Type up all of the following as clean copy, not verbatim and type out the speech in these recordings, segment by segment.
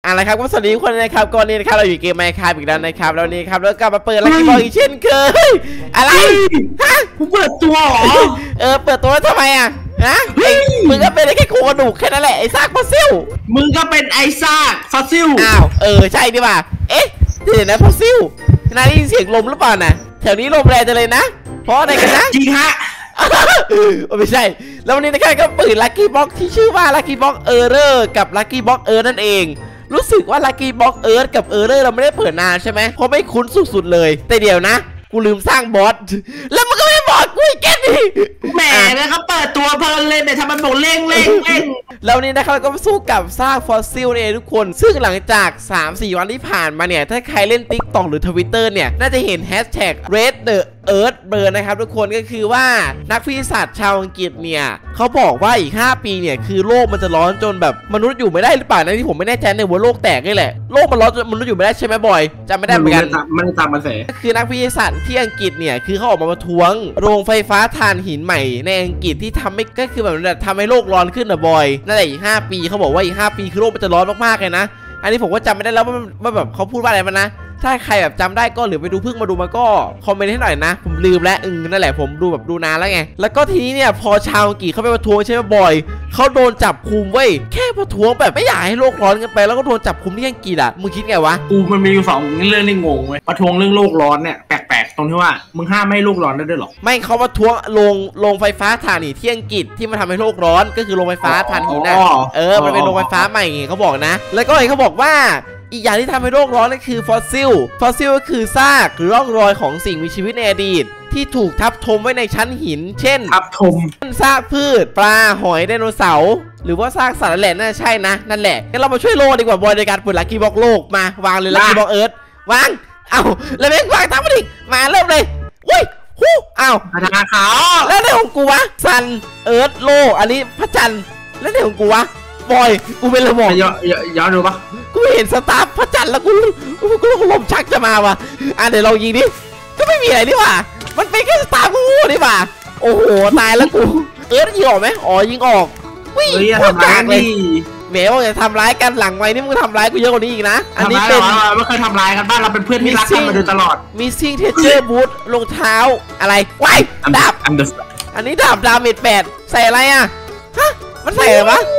อะไรครับก็สวัสดีทุกคนนะครับก่อนนี้นะครับเราอยู่เกม Minecraft อีกแล้วนะครับแล้วนี้ครับแล้วกลับมาเปิดลัคกี้บ็อกอีกเช่นเคยอะไรฮะกูเปิดตัวเหรอเปิดตัวแล้วทำไมอ่ะฮะมึงก็เป็นแค่โครงกระดูกแค่นั้นแหละไอ้ซากฟอสซิลมึงก็เป็นไอ้ซากฟอสซิลอ้าวใช่ดิว่าเอ๊ะเดี๋ยวนะฟอสซิลนายได้ยินเสียงลมหรือเปล่านะแถวนี้ลมแรงจังเลยนะเพราะอะไรกันนะจริงฮะไม่ใช่แล้ววันนี้นะครับก็เปิดลัคกี้บ็อกที่ชื่อว่าลัคกี้บ็อกกับลัคกี้บ็อกนั่นเองรู้สึกว่าลัคกี้บ็อกกับเราไม่ได้เปิดนานใช่ไหมเพราะไม่คุ้นสุดๆเลยแต่เดี๋ยวนะกูลืมสร้างบอสแล้วมันก็ไม่บอกกูอีกแค่นี้แหมแล้วก็เปิดตัวเพลินเลยแต่ทำมันบอกเร่งแล้วนี้นะครับก็สู้กับซากฟอสซิลเนี่ยทุกคนซึ่งหลังจาก 3-4 วันที่ผ่านมาเนี่ยถ้าใครเล่น TikTok หรือ Twitter เนี่ยน่าจะเห็น #Red the Earth Burn นะครับทุกคนก็คือว่านักวิทยาศาสตร์ชาวอังกฤษเนี่ยเขาบอกว่าอีก5 ปีเนี่ยคือโลกมันจะร้อนจนแบบมนุษย์อยู่ไม่ได้หรือเปล่านะที่ผมไม่แน่ใจในว่าโลกแตกนี่แหละโลกมันร้อนจนมนุษย์อยู่ไม่ได้ใช่ไหมบอยจำไม่ได้เหมือนกันมันตามมาเสคือนักวิทยาศาสตร์ที่อังกฤษเนี่ยคือเขาออกมาประท้วงโรงไฟฟ้าถ่านหินใหม่ในอังกฤษที่ทำให้ก็คือแบบทำให้โลกร้อนขึ้นนะบอยนั่นแหละอีก5 ปีเขาบอกว่าอีก5 ปีคือโลกมันจะร้อนมากๆเลยนะอันนี้ผมก็จำไม่ได้แล้วว่าแบบเขาพูดว่าอะไรมานะถ้าใครแบบจำได้ก็หรือไปดูเพิ่งมาดูมาก็คอมเมนต์ให้หน่อยนะผมลืมแล้วนั่นแหละผมดูนานแล้วไงแล้วก็ทีนี้เนี่ยพอชาวอังกฤษเขาไปประท้วงใช่ไหมบอยเขาโดนจับคุมเว้ยแค่ประท้วงแบบไม่อยากให้โลกร้อนกันไปแล้วก็โดนจับคุมที่อังกฤษอ่ะมึงคิดไงวะมันมีอยู่2 เรื่องที่งงเว้ยประท้วงเรื่องโลกร้อนเนี่ยแปลกๆตรงที่ว่ามึงห้ามไม่ให้โลกร้อนได้ด้วยหรอไม่เขาประท้วงโรงไฟฟ้าถ่านหินที่อังกฤษที่มันทำให้โลกร้อนก็คือโรงไฟฟ้าถ่านหินนะมันเป็นโรงไฟฟ้าใหม่เขาบอกนะแล้วก็เขาบอกว่าอีกอย่างที่ทำให้โลกร้อนนั่นคือฟอสซิลก็คือซากหรือร่องรอยของสิ่งมีชีวิตในอดีตที่ถูกทับถมไว้ในชั้นหินเช่นทับถมซากพืชปลาหอยไดโนเสาร์หรือว่าซากสัตว์นั่นแหละน่าใช่นะนั่นแหละงั้นเรามาช่วยโลกดีกว่าบอยในการเปิดลัคกี้บ็อกโลกมาวางเลยลัคกี้บ็อกวางเอาแล้วแม่งวางทำมาดิมาเริ่มเลยอุ้ยเอาแล้วในของกูวะซันโลกอันนี้พระจันทร์แล้วในของกูวะบอยกูเป็นระบบย้อนดูปะกูเห็นสตาร์พระจันทร์แล้วกูลมชักจะมาวะเดี๋ยวเรายิงดิก็ไม่มีอะไรนี่หว่ามันเป็นแค่สตาร์กูนี่หว่าโอ้โหตายแล้วกูยิงออกไหมยิงออกวิ่งทำร้ายเลยแหมว่าจะทำร้ายกันหลังไว้นี่มึงทำร้ายกูเยอะกว่านี้อีกนะอันนี้เป็นไม่เคยทำร้ายกันบ้านเราเป็นเพื่อนที่รักกันมาโดยตลอดมีซิงเทเจอร์บูทรองเท้าอะไรไว้ดาบอันนี้ดาบดาเมจ8ใส่อะไรอ่ะฮะมันใส่อะไรวะ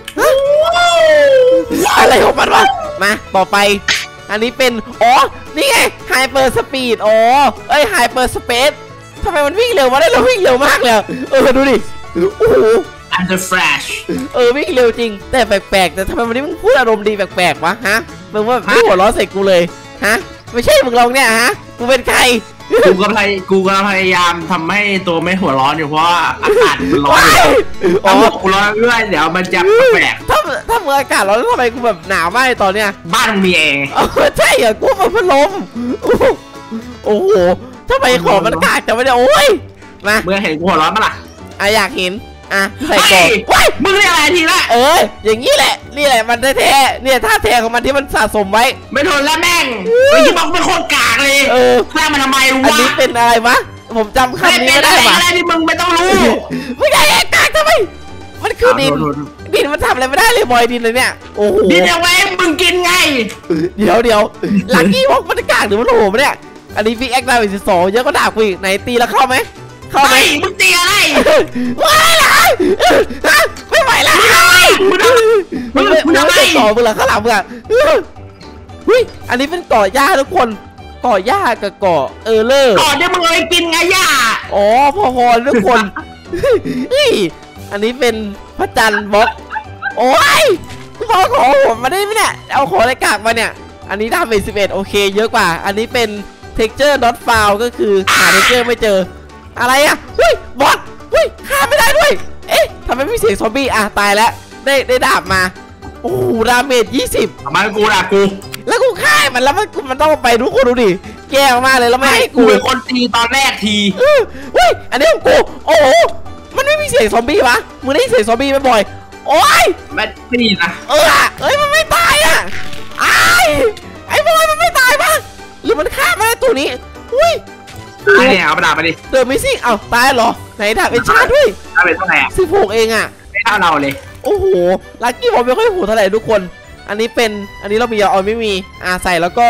อะไรของมันวะมาต่อไปอันนี้เป็นนี่ไงไฮเปอร์สปีดไฮเปอร์สเปซทำไมมันวิ่งเร็ววะได้เราวิ่งเร็วมากเลยดูดิโอ้โห Under Flash วิ่งเร็วจริงแต่แปลกๆแต่ทำไมวันนี้มึงพูดอารมณ์ดีแปลกๆวะฮะมึงว่าไม่หัวล้อใส่กูเลยฮะไม่ใช่มึงลองเนี่ยฮะกูเป็นใครกูกำลังพยายามทำให้ตัวไม่หัวร้อนอยู่เพราะอากาศมันร้อนกูร้อนเรื่อยเดี๋ยวมันจะแปลกถ้าเมื่ออากาศร้อนทำไมกูแบบหนาวมากตอนเนี้ยบ้านมึงมีเองใช่เหรอกูมันพัดลมโอ้โหทำไมของมันอากาศจะไม่ได้โอ้ยมาเมื่อเห็นกูหัวร้อนมั้ยล่ะอยากเห็นใส่กล่องมึงเรียกอะไรทีละอย่างนี้แหละนี่แหละมันแท้ๆเนี่ยท่าแท้ของมันที่มันสะสมไว้ไม่ทนแล้วแม่งไอ้ที่บอกเป็นโคตรกากเลยแม่มันทำไมวะอันนี้เป็นอะไรวะผมจำคำนี้ไม่ได้ปะอะไรที่มึงไม่ต้องรู้ไม่ได้กากทำไมมันคือดินมันทำอะไรไม่ได้เลยบอยดินเลยเนี่ยโอ้โหดินเอาไว้มึงกินไงเดี๋ยวลัคกี้บอกมันกากหรือมันโหมเนี่ยอันนี้พี่แอคดาวน์12เยอะก็ด่ากูอีกไหนตีแล้วเข้าไหมมึงตีอะไรว้ายไม่ไหวแล้วมึงต่อมึงเหรอข้างหลังมึงอันนี้เป็นเกาะหญ้าทุกคนเกาะหญ้ากับเกาะเกาะเดี๋ยวมึงเลยกินไงหญ้าพอทุกคนอันนี้เป็นพระจันทร์บล็อกโอ้ยกูบอกขอผมมาได้ไหมเนี่ยเอาขออะไรกากมาเนี่ยอันนี้ดาเมจ11โอเคเยอะกว่าอันนี้เป็น texture not found ก็คือหา texture ไม่เจออะไรอ่ะบอสฆ่าไม่ได้ด้วยทำไมไม่เสียงซอมบี้ตายแล้วได้ดาบมาโอ้ดาเมจ20 ทำไมกูด่ากูแล้วกูฆ่ามันแล้วมันต้องไปทุกคนดูดิแย่มากเลยแล้วไม่ให้กูเป็นคนตีตอนแรกทีอันนี้ของกูโอ้โหมันไม่มีเสียงซอมบี้วะมึงได้เสียงซอมบี้ไหมบอยโอ้ยไม่ตีนะมันไม่ตายไอ้บอยมันไม่ตายปะหรือมันฆ่าไม่ได้ตัวนี้เนี่ยเอาไปด่าไปดิเดินไม่ซิ่งตายเหรอไหนด่าเป็นชาด้วยด่าเป็นเท่าไหร่ 16เองไม่เท่าเราเลยโอ้โหลัคกี้ผมไม่ค่อยหูเท่าไหร่ทุกคนอันนี้เป็นอันนี้เรามีเอาไม่มีใส่แล้วก็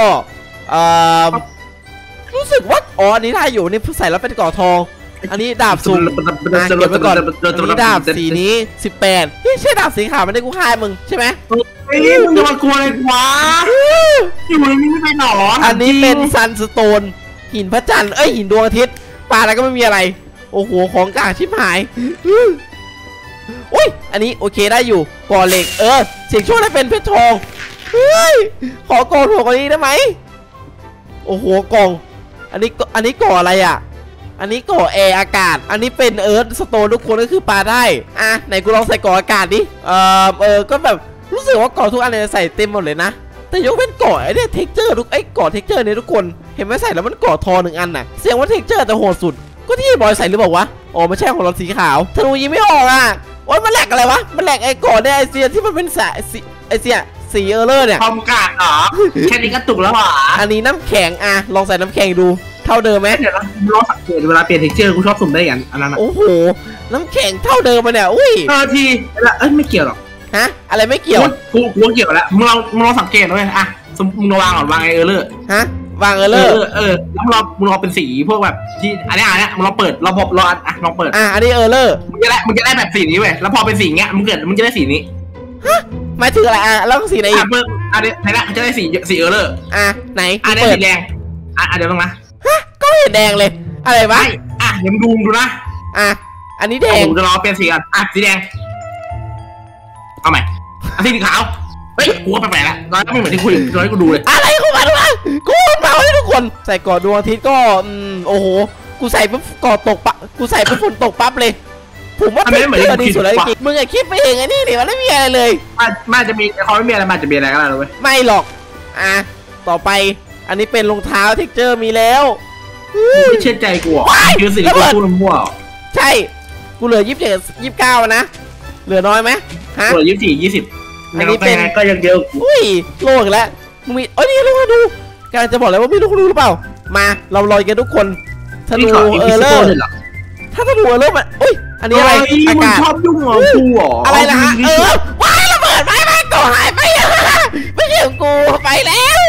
รู้สึกว่าอ๋ออันนี้ได้อยู่นี่ใส่แล้วเป็นก่อทองอันนี้ดาบสุ่มเก็บไว้ก่อนอันนี้ดาบสีนี้18นี่ใช่ดาบสีขาวมันได้กูฆ่ามึงใช่ไหมไอ้นี่มึงจะมากลัวอะไรวะอยู่ในนี้ไม่ไปหนออันนี้เป็นซันสโตนหินพระจันทร์หินดวงอาทิตย์ปลาอะไรก็ไม่มีอะไรโอ้โหของกลางชิบหายอุ้ยอันนี้โอเคได้อยู่ก่อเหล็กเสียงช่วงได้เป็นเพชรทองเฮ้ยขอกล่องถั่วกว่านี้ได้ไหมโอ้โหกล่องอันนี้ก่ออะไรอ่ะอันนี้ก่อแอร์อากาศอันนี้เป็นสโตนทุกคนก็คือปลาได้ไหนกูลองใส่ก่ออากาศดิก็แบบรู้สึกว่าก่อทุกอันเลยใส่เต็มหมดเลยนะแต่ยกเป็นก่อไอ้เนี่ยเท็กเจอร์ก่อเท็กเจอร์เนี่ยทุกคนเห็นไหมใส่แล้วมันก่อทอ1 อันน่ะเสียงว่าเท็กเจอร์แต่โหดสุดก็ที่บอยใส่หรือเปล่าวะอ๋อไม่ใช่ของเราสีขาวธนูยิงไม่ออกอ่ะโอ๊ยมันแหลกอะไรวะมันแหลกไอ้ก่อเนี่ยไอเสียที่มันเป็นไอเสียสีเลอร์เนี่ยคอมกาดเหรอแค่นี้ก็ตุกแล้วหรออันนี้น้ำแข็งลองใส่น้ำแข็งดูเท่าเดิมไหมเดี๋ยวลองสังเกตเวลาเปลี่ยนเท็กเจอร์กูชอบสุ่มได้อย่างอันนั้นโอ้โหน้ำแข็งเท่าเดิมมาเนี่ยอุ้ยทีไม่เกี่ยวหรอกฮะอะไรไม่เกี่ยวกูเกี่ยวแล้วมึงลองสังเกตด้วยมึงวางก่อนวางไอเลอร์ฮะวางเลอร์แล้วมึงลองเป็นสีพวกแบบที่อันนี้มึงลองเปิดระบบลองเปิดอันนี้เลอร์มึงจะได้แบบสีนี้เว้ยแล้วพอเป็นสีเงี้ยมึงจะได้สีนี้ฮะหมายถึงอะไรแล้วสีไหนอีกอันนี้ไหนละจะได้สีเลอร์ไหนอันนี้สีแดงเดี๋ยวลงนะฮะก็เห็นแดงเลยอะไรวะเดี๋ยวมึงดูนะอันนี้แดงผมจะรอเปลี่ยนสีกันสีแดงเอาใหม่สีขาวเฮ้ยกูก็แปลกๆแล้วตอนนี้ไม่เหมือนที่คุยตอนนี้กูดูเลยอะไรกูมาดูนะกูมาให้ทุกคนใส่ก่อดวงอาทิตย์ก็โอ้โหกูใส่ปุ๊บก่อตกปะกูใส่ปุ๊บฝนตกปั๊บเลยผมว่าเป็นเรื่องดีสุดเลยมึงคิดไปเองไอ้นี่มันไม่มีอะไรเลยมันจะมีเขาไม่มีอะไรมันจะมีอะไรก็ได้เลยไม่หรอกต่อไปอันนี้เป็นรองเท้าเท็กเจอร์มีแล้วไม่เชื่อใจกูคือสิ่งที่กูพูดมั่วใช่กูเหลือ27 29นะเหลือน้อยไหมฮะเหลือ24 20อันนี้เป็นก็ยังเยอะอุ้ยโลกแล้วมึงมีนี่ลูกมาดูกำลังจะบอกเลยว่ามีลูกดูหรือเปล่ามาเราลอยกันทุกคนธนูเลอร์ถ้าธนูเลอร์มันอุ้ยอันนี้อะไรอากาศชอบยุ่งเหรอกูอะไรนะฮะว้ายระเบิดไม่ก่อหายไปไม่ใช่กูไปแล้ว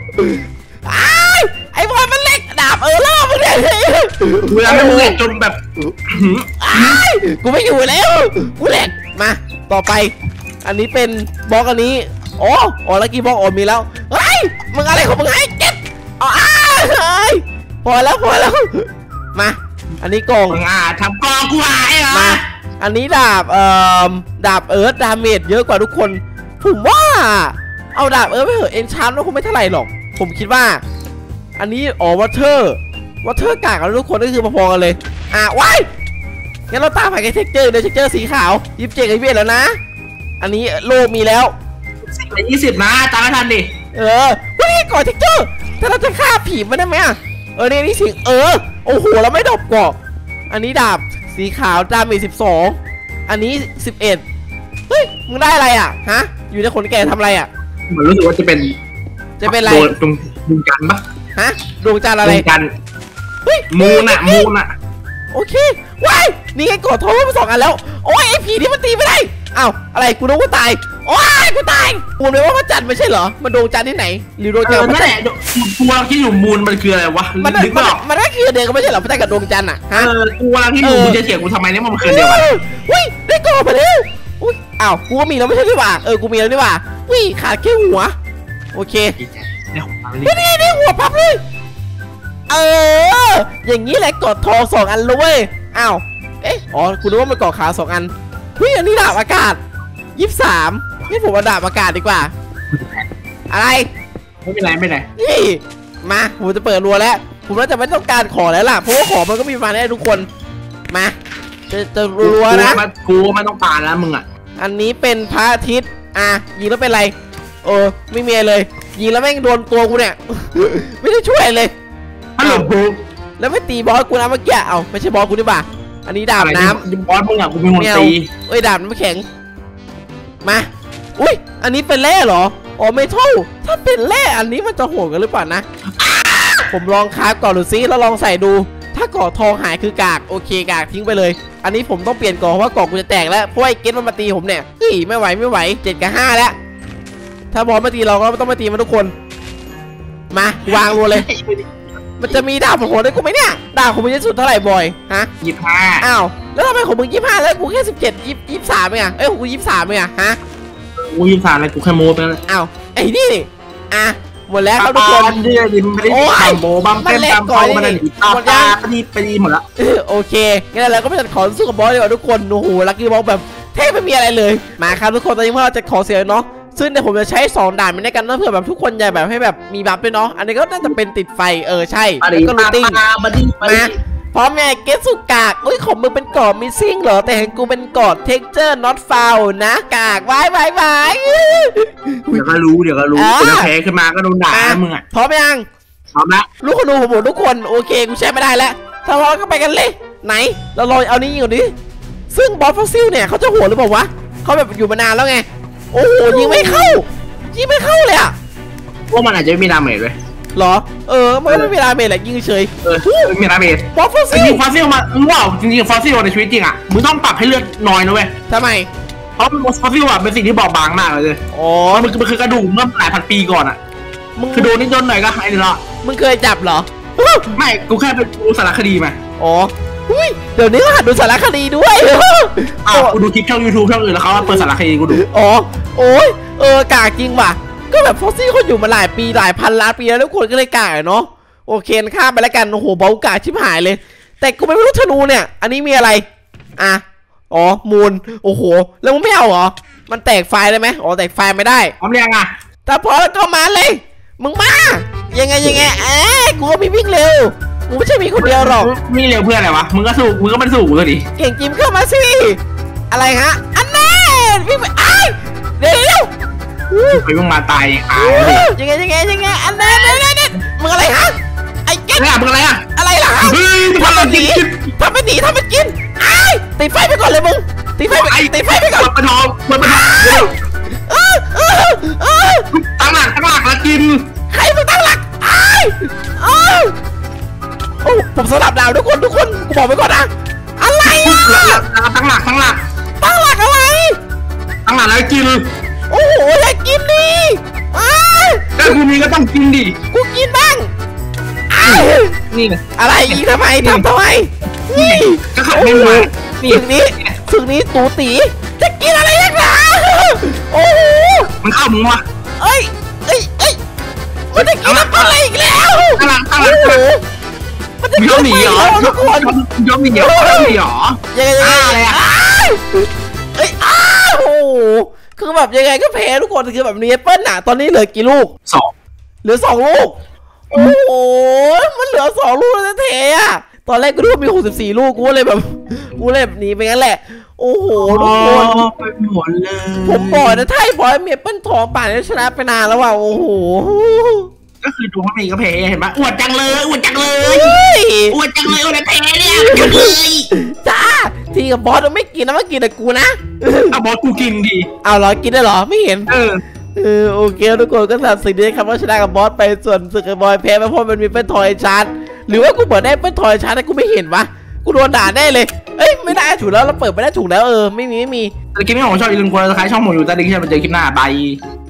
ไอ้บอลมันเล็กดาบล่อมึงเนี่ยเวลามึงเล็กจนแบบกูไม่อยู่แล้วกูเล็กมาต่อไปอันนี้เป็นบล็อกอันนี้แล้วกี่บล็อกมีแล้วเฮ้ยมึงอะไรของมึงไอ้เก็ตพอแล้วมาอันนี้กล่องทำกล่องกูหายเหรอมาอันนี้ดาบดาบดาเมจเยอะกว่าทุกคนผมว่าเอาดาบไปเถอะเอ็นชาร์มแล้วคงไม่เท่าไหร่หรอกผมคิดว่าอันนี้วอเตอร์กากกันทุกคนก็คือพอๆกันเลยว้ายงั้นเราตามหาเท็กเจอร์เท็กเจอร์สีขาว27กับ21แล้วนะอันนี้โลมีแล้ว 20นะตามไม่ทันดินี่ก่อนเท็กเจอร์ถ้าเราจะฆ่าผีมันได้ไหมนี่สิโอ้โหเราไม่ดบก่ออันนี้ดาบสีขาวดาเมจ12อันนี้11เฮ้ยมึงได้อะไรฮะอยู่ในขนแก่ทำอะไรเหมือนรู้สึกว่าจะเป็นอะไรดวงจันทร์ปะฮะดวงจันทร์อะไรดวงจันทร์มูนโอเคว้ายนี่ไงกดโทรมา2 อันแล้วโอ้ยไอ้ผีนี่มันตีไม่ได้อะไรกูนึกว่าตายโอ้ยกูตายกูเลยว่าพระจันทร์ไม่ใช่เหรอมันดวงจันทร์ที่ไหนหรือดวงจันทร์นั่นแหละกูกำลังคิดอยู่มูนมันคืออะไรวะมันก็คือเดียวกันไม่ใช่เหรอพระจันทร์กับดวงจันทร์กูกำลังคิดอยู่มึงจะเถียงกูทำไมเนี่ยมันคือเดียวกันอุ้ยได้กรอบมาแล้วอุ้ยกูก็มีแล้วไม่ใช่หรือเปล่ากูมีแล้วนี่ว่าอุ้ยขาดแค่หัวโอเคนี่หัวพับเลยอย่างนี้แหละกดทอง2 อันเลยกูนึกว่ามันกดขา2 อันอันนี้ดาบอากาศ23นี่ผมเอาดาบอากาศดีกว่าอะไรไม่เป็นไรนี่มาผมจะเปิดรัวแล้วผมน่าจะไม่ต้องการขอแล้วล่ะเพราะว่าขอมันก็มีมาได้ทุกคนมาจะรัวนะกูไม่ต้องการแล้วมึงอันนี้เป็นพระอาทิตย์ยิงแล้วเป็นไรไม่มีอะไรเลยยิงแล้วแม่งโดนตัวกูเนี่ยไม่ได้ช่วยเลยแล้วไม่ตีบอสกูนะเมื่อกี้ไม่ใช่บอสกูนี่บ่าอันนี้ดาบน้ำบอสมึงกูเป็นคนตีดาบน้ำแข็งมาอุ้ยอันนี้เป็นแร่เหรอไม่เท่าถ้าเป็นแร่อันนี้มันจะโหดกันหรือเปล่านะผมลองคราฟก่อนดูซิแล้วลองใส่ดูถ้าก่อทองหายคือกากโอเคกากทิ้งไปเลยอันนี้ผมต้องเปลี่ยนก่อเพราะว่าก่อกูจะแตกแล้วเพราะไอ้เก็ตมันมาตีผมเนี่ยไม่ไหว7 กับ 5แล้วธถ้าบอสมาตีเราก็ต้องมาตีมันทุกคนมาวางรัวเลยมันจะมีดาบของผมได้กูไหมเนี่ยดาบของมึงจะสุดเท่าไหร่บอยฮะ 25 อ้าวแล้วทำไมของมึง25แล้วกูแค่17 23เองอะเอ้ยของกู23เองอะฮะกู23อะไรกูแค่โม้ไปแล้วอ้าวไอ้นี่อ่ะหมดแล้วครับทุกคนเดือดดิไม่ได้ทำโบบัมเต็มตามเขามันหนีตาไปดีหมดแล้วโอเคงั้นเราก็ไปจัดของสู้กับบอสดีกว่าทุกคนโอ้โหลักกี้บอสแบบแทบไม่มีอะไรเลยมาครับทุกคนตอนนี้พวกเราจะขอเสียเนาะซึ่งเดี๋ยวผมจะใช้2ด่านไปในกันเพื่อแบบทุกคนอย่าแบบให้แบบมีบัฟด้วยเนาะอันนี้ก็น่าจะเป็นติดไฟใช่แล้วก็ลูติ้งมาพร้อมไงเกสุกากอุ้ยของมึงเป็นกรอบมิซิ่งเหรอแต่เห็นกูเป็นกรอบเท็กเจอร์น็อตฟาวนะกากไว้เดี๋ยวก็รู้เดี๋ยวแพ้ขึ้นมาก็โดนด่ามึงอ่ะพร้อมยังพร้อมละลูกคนดูผมทุกคนโอเคกูใช้ไม่ได้แล้วถ้าพร้อมก็ไปกันเลยไหนเราลองเอานี้ยิงก่อนดิซึ่งบอสฟอสซิลเนี่ยเขาจะโหดหรือเปล่าวะเขาแบบอยู่มานานแล้วไงโอ้โหยิงไม่เข้าเลยอะพวกมันอาจจะไม่มีดาเมจเลยหรอมันไม่มีดาเมจแหละยิงเฉยไม่มีดาเมจบอสฟอสซิลจริงฟอสซิลมาว้าวจริงฟอสซิลในชีวิตจริงอ่ะมึงต้องปรับให้เลือดน้อยนะเว้ยทำไมเพราะฟอสซิลอ่ะเป็นสิ่งที่บอบบางมากเลยอ๋อมันคือกระดูกเมื่อหลายพันปีก่อนอ่ะคือโดนนิดหน่อยก็หายเลยละมึงเคยจับเหรอไม่กูแค่ไปดูสารคดีมาอ๋อเดี๋ยวนี้ก็หัดดูสารคดีด้วยกูดูคลิปช่อง YouTube ช่องอื่นแล้วเขาเปิดสารคดีกูดูอ๋อโอ้ยกากจริงว่ะก็แบบฟอสซิลเขาอยู่มาหลายปีหลายพันล้านปีแล้วทุกคนก็เลยกากเนาะโอเคข้ามไปแล้วกันโอ้โหเบากากชิบหายเลยแต่กูไม่รู้ธนูเนี่ยอันนี้มีอะไรอ๋อมูลโอ้โหแล้วมึงไม่เอาเหรอมันแตกไฟได้ไหมอ๋อแตกไฟไม่ได้พร้อมยังอ่ะแต่พอแล้วก็มาเลยมึงมายังไงกูก็มีวิ่งเร็วมึงไม่ใช่มีคนเดียวหรอกมีเร็วเพื่ออะไรวะมึงก็มันสู้กูเลยดิเก่งจิมเข้ามาสิอะไรฮะอันแน่วิ่งไปเดี๋ยวไปมึงมาตายยังไงอันแน่มึงอะไรฮะไอ้เก่งมึงอะไรอะอะไรล่ะทำเป็นหนีทำเป็นกินตีไฟไปก่อนเลยมึงตีไฟไปก่อนมันตั้งหลักแล้วกินใครมึงตั้งหลักผมสลับดาวทุกคนกูบอกไปก่อนนะอะไรตั้งหลักอะไรตั้งหลักแล้วกินโอ้โหอยากกินดิแต่กูมีก็ต้องกินดิกูกินบ้างนี่อะไรอีกทำไมนี่ก็ขับไม่มาถึงนี้ตูตีจะกินอะไรนักหนาโอ้โหมันเข้ามึงวะเอ้ยมันจะกินอะไรอีกแล้วตั้งหลักมันจะกินหนีเหรอยอมหนีเหรยังไงอะไรอ่ะโอ้คือแบบยังไงก็แพ้ทุกคนคือแบบนี้เปิ้ลน่ะตอนนี้เหลือกี่ลูก 2 เหลือ2ลูกโอ้โหมันเหลือ2ลูกแล้วเทอะตอนแรกกูรู้ว่ามี64ลูกกูเลยแบบหนีไปงั้นแหละโอ้โหทุกคนไปหมดเลยผมบอกนะถ้าไอ้บอยเมียเปิ้ลทองป่านนี้ชนะไปนานแล้วว่ะโอ้โหก็คือดูว่ามีก็แพ้เห็นปะอวดจังเลยอวดแพ้เนี่ยจ้าทีกับบอสไม่กินนะไม่กินแต่กูนะบอสกูกินดีเอาเหรอกินได้เหรอไม่เห็นโอเคทุกคนก็ตัดสินได้ครับว่าชนะกับบอสไปส่วนสึกกับบอยแพ้ไปเพราะมันมีเป็นทอยชาร์จหรือว่ากูเปิดได้เป็นทอยชาร์จแต่กูไม่เห็นวะกูโดนด่าแน่เลยไม่ได้ถูกแล้วเราเปิดไม่ได้ถูกแล้วไม่มีแต่คลิปนี้ผมชอบอย่าลืมกดติดตามช่องผมอยู่ใต้ลิงก์ที่มันเจอคลิปหน้าบาย